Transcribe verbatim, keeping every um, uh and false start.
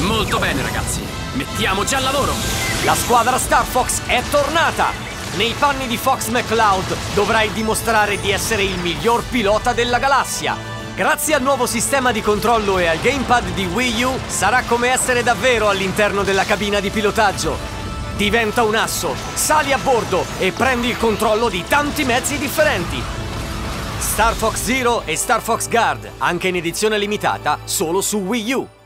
Molto bene, ragazzi. Mettiamoci al lavoro. La squadra Star Fox è tornata! Nei panni di Fox McCloud dovrai dimostrare di essere il miglior pilota della galassia. Grazie al nuovo sistema di controllo e al gamepad di Wii U, sarà come essere davvero all'interno della cabina di pilotaggio. Diventa un asso, sali a bordo e prendi il controllo di tanti mezzi differenti. Star Fox Zero e Star Fox Guard, anche in edizione limitata, solo su Wii U.